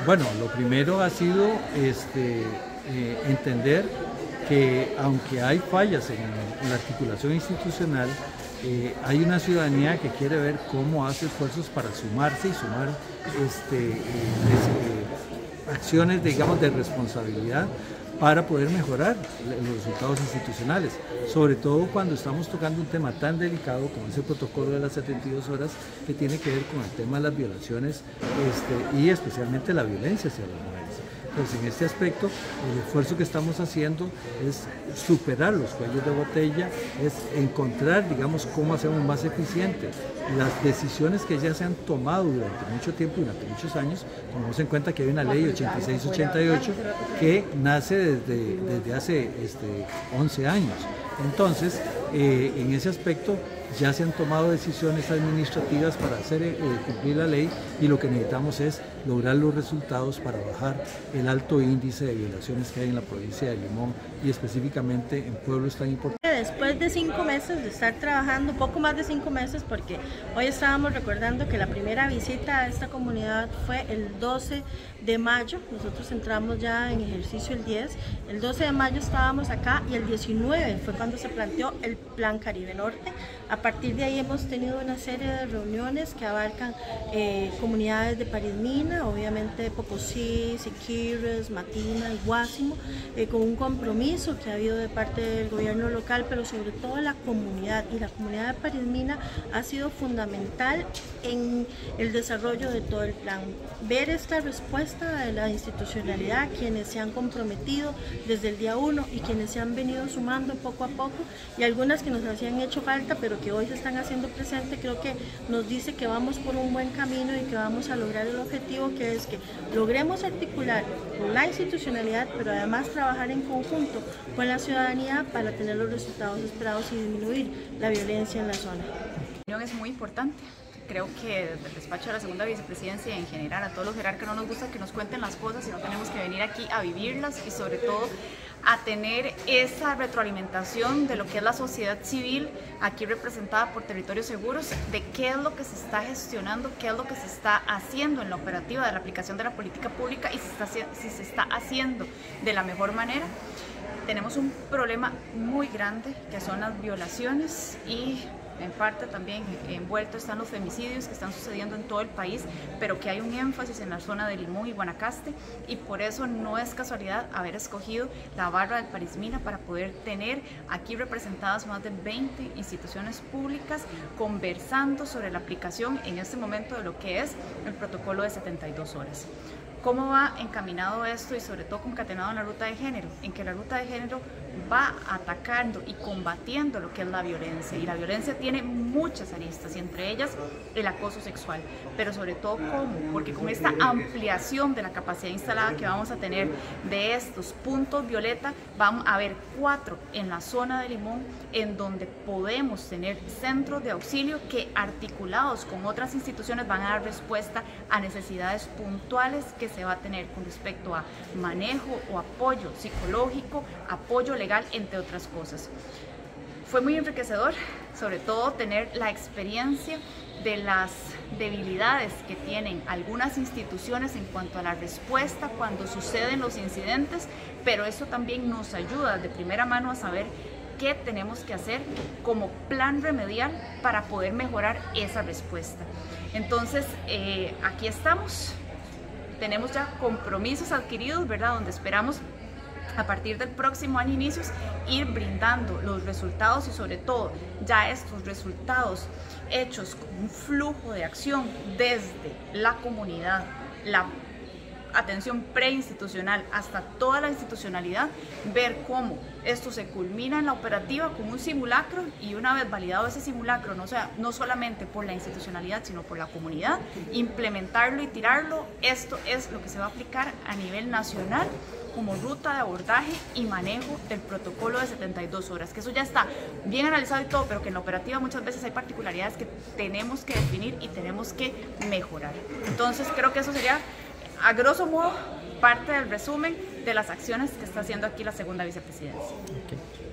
Bueno, lo primero ha sido entender que aunque hay fallas en la articulación institucional, hay una ciudadanía que quiere ver cómo hace esfuerzos para sumarse y sumar acciones, digamos, de responsabilidad para poder mejorar los resultados institucionales, sobre todo cuando estamos tocando un tema tan delicado como ese protocolo de las 72 horas que tiene que ver con el tema de las violaciones y especialmente la violencia hacia las mujeres. Entonces, en este aspecto, el esfuerzo que estamos haciendo es superar los cuellos de botella, es encontrar, digamos, cómo hacemos más eficiente las decisiones que ya se han tomado durante mucho tiempo, durante muchos años. Tomemos en cuenta que hay una ley 86-88 que nace desde hace 11 años. Entonces, en ese aspecto ya se han tomado decisiones administrativas para hacer cumplir la ley, y lo que necesitamos es lograr los resultados para bajar el alto índice de violaciones que hay en la provincia de Limón y específicamente en pueblos tan importantes. Después de 5 meses de estar trabajando, poco más de 5 meses, porque hoy estábamos recordando que la primera visita a esta comunidad fue el 12 de mayo, nosotros entramos ya en ejercicio el 10, el 12 de mayo estábamos acá y el 19 fue cuando se planteó el Plan Caribe Norte. A partir de ahí hemos tenido una serie de reuniones que abarcan comunidades de Parismina, obviamente Pocosí, Siquirres, Matina y Guásimo, con un compromiso que ha habido de parte del gobierno local, pero sobre todo la comunidad, y la comunidad de Parismina ha sido fundamental en el desarrollo de todo el plan. Ver esta respuesta de la institucionalidad, quienes se han comprometido desde el día 1 y quienes se han venido sumando poco a poco, y algunas que nos hacían hecho falta pero que hoy se están haciendo presente, creo que nos dice que vamos por un buen camino y que vamos a lograr el objetivo, que es que logremos articular la institucionalidad, pero además trabajar en conjunto con la ciudadanía para tener los resultados esperados y disminuir la violencia en la zona. La reunión es muy importante. Creo que desde el despacho de la segunda vicepresidencia y en general a todos los jerarcas no nos gusta que nos cuenten las cosas, sino tenemos que venir aquí a vivirlas y sobre todo a tener esa retroalimentación de lo que es la sociedad civil aquí representada por Territorios Seguros, de qué es lo que se está gestionando, qué es lo que se está haciendo en la operativa de la aplicación de la política pública y si se está haciendo de la mejor manera. Tenemos un problema muy grande que son las violaciones y en parte también envueltos están los femicidios que están sucediendo en todo el país, pero que hay un énfasis en la zona de Limón y Guanacaste, y por eso no es casualidad haber escogido la barra del Parismina para poder tener aquí representadas más de 20 instituciones públicas conversando sobre la aplicación en este momento de lo que es el protocolo de 72 horas. ¿Cómo va encaminado esto y sobre todo concatenado en la ruta de género? En que la ruta de género va atacando y combatiendo lo que es la violencia, y la violencia tiene muchas aristas y entre ellas el acoso sexual, pero sobre todo ¿cómo? Porque con esta ampliación de la capacidad instalada que vamos a tener de estos puntos violeta, vamos a ver 4 en la zona de Limón en donde podemos tener centros de auxilio que articulados con otras instituciones van a dar respuesta a necesidades puntuales que se va a tener con respecto a manejo o apoyo psicológico, apoyo legal, entre otras cosas. Fue muy enriquecedor, sobre todo tener la experiencia de las debilidades que tienen algunas instituciones en cuanto a la respuesta cuando suceden los incidentes, pero eso también nos ayuda de primera mano a saber qué tenemos que hacer como plan remedial para poder mejorar esa respuesta. Entonces, aquí estamos. Tenemos ya compromisos adquiridos, ¿verdad? Donde esperamos a partir del próximo año inicios ir brindando los resultados y sobre todo ya estos resultados hechos con un flujo de acción desde la comunidad, la atención preinstitucional hasta toda la institucionalidad, ver cómo esto se culmina en la operativa con un simulacro y una vez validado ese simulacro, no solamente por la institucionalidad sino por la comunidad, implementarlo y tirarlo. Esto es lo que se va a aplicar a nivel nacional como ruta de abordaje y manejo del protocolo de 72 horas, que eso ya está bien analizado y todo, pero que en la operativa muchas veces hay particularidades que tenemos que definir y tenemos que mejorar. Entonces creo que eso sería a grosso modo parte del resumen de las acciones que está haciendo aquí la segunda vicepresidencia. Okay.